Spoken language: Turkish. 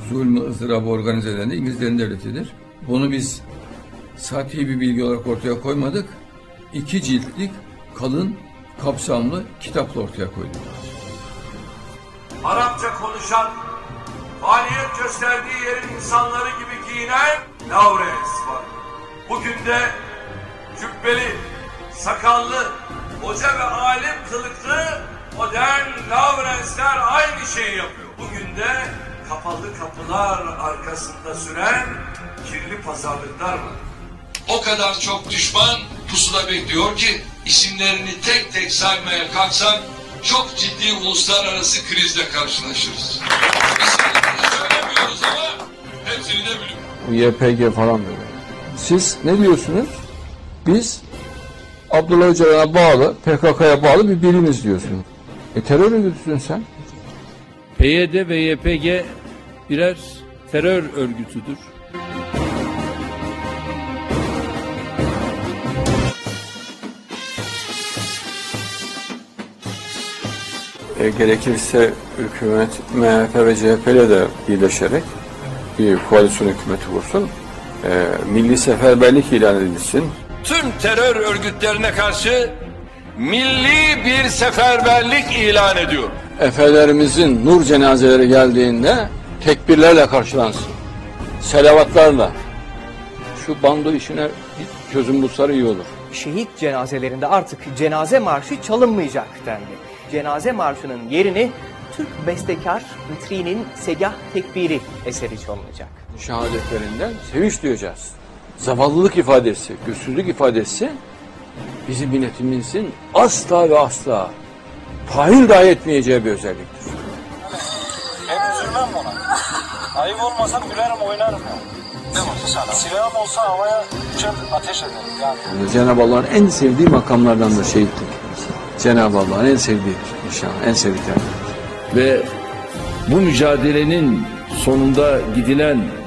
zulmü, ızdırabı organize eden de İngilizlerin devletidir. Bunu biz sati bir bilgi olarak ortaya koymadık. 2 ciltlik, kalın, kapsamlı kitapla ortaya koyduk. Arapça konuşan, faaliyet gösterdiği yerin insanları gibi giyinen Lawrence var. Bugün de cübbeli, sakallı, hoca ve alim kılıklı modern Lawrence'ler aynı şeyi yapıyor. Bugün de kapalı kapılar arkasında süren kirli pazarlıklar var. O kadar çok düşman pusuda bekliyor ki isimlerini tek tek saymaya kalksak çok ciddi uluslararası krizle karşılaşırız. İsimlerini söylemiyoruz ama hepsini de biliyoruz. YPG falan böyle. Siz ne diyorsunuz? Biz Abdullah Öcalan'a bağlı, PKK'ya bağlı bir birimiz diyorsunuz. Terör örgütüsün sen. PYD ve YPG birer terör örgütüdür. Gerekirse hükümet MHP ve CHP ile de birleşerek bir koalisyon hükümeti kursun. Milli seferberlik ilan edilsin. Tüm terör örgütlerine karşı milli bir seferberlik ilan ediyor. Efelerimizin nur cenazeleri geldiğinde tekbirlerle karşılansın. Selavatlarla. Şu bando işine bir çözüm bulsalar iyi olur. Şehit cenazelerinde artık cenaze marşı çalınmayacak dendi. Cenaze marşının yerini Türk bestekar Mütri'nin Segah Tekbiri eseri çalınacak. Şehadetlerinden sevinç duyacağız. Zavallılık ifadesi, güçsüzlük ifadesi bizim milletimizin asla ve asla tahayyül dahi etmeyeceği bir özelliktir. Ben üzülmem buna. Ayıp olmasa gülerim oynarım ya. Ne olsa sana? Silahım olsa havaya uçar ateş ederim yani. Cenab-ı Allah'ın en sevdiği makamlardan da şehitlik. Cenab-ı Allah'ın en sevdiği inşallah, en sevdikleri. Ve bu mücadelenin sonunda gidilen